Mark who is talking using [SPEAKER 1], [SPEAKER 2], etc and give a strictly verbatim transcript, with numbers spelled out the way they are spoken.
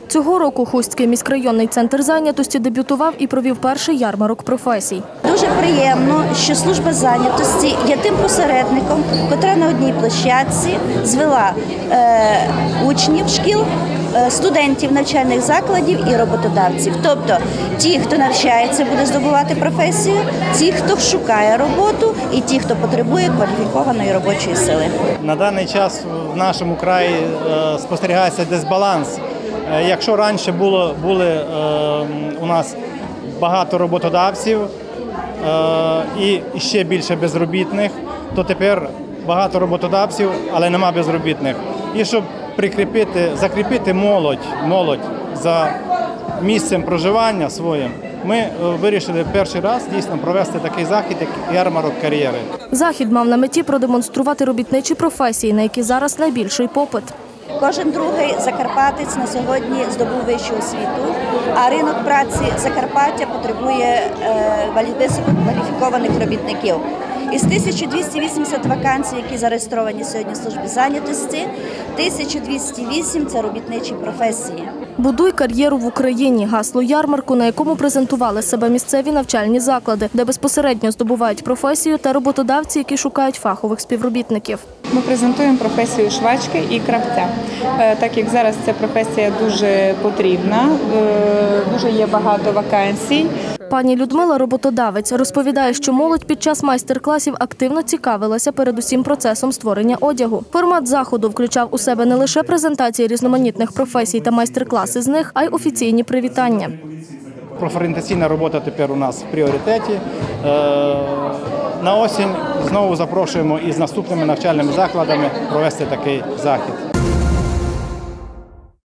[SPEAKER 1] Цього року Хустський міськрайонний центр зайнятості дебютував і провів перший ярмарок професій.
[SPEAKER 2] Дуже приємно, що служба зайнятості є тим посередником, котра на одній площадці звела е, учнів шкіл, е, студентів навчальних закладів і роботодавців. Тобто ті, хто навчається, буде здобувати професію, ті, хто шукає роботу і ті, хто потребує кваліфікованої робочої сили.
[SPEAKER 3] На даний час в нашому краї е, спостерігається дисбаланс. Е, якщо раніше було, були е, у нас багато роботодавців е, і ще більше безробітних, то тепер багато роботодавців, але нема безробітних. І щоб прикріпити, закріпити молодь, молодь за місцем проживання своїм, ми вирішили перший раз дійсно провести такий захід, як ярмарок кар'єри.
[SPEAKER 1] Захід мав на меті продемонструвати робітничі професії, на які зараз найбільший попит.
[SPEAKER 2] Кожен другий закарпатець на сьогодні здобув вищу освіту, а ринок праці Закарпаття потребує висококваліфікованих робітників. Із тисяча двісті вісімдесят вакансій, які зареєстровані сьогодні в службі зайнятості, тисяча двісті вісім – це робітничі професії.
[SPEAKER 1] «Будуй кар'єру в Україні» – гасло ярмарку, на якому презентували себе місцеві навчальні заклади, де безпосередньо здобувають професію, та роботодавці, які шукають фахових співробітників.
[SPEAKER 4] Ми презентуємо професію швачки і кравця, так як зараз ця професія дуже потрібна, дуже є багато вакансій.
[SPEAKER 1] Пані Людмила – роботодавець. Розповідає, що молодь під час майстер-класів активно цікавилася передусім процесом створення одягу. Формат заходу включав у себе не лише презентації різноманітних професій та майстер-класи з них, а й офіційні привітання.
[SPEAKER 3] Профорієнтаційна робота тепер у нас в пріоритеті. На осінь знову запрошуємо із наступними навчальними закладами провести такий захід.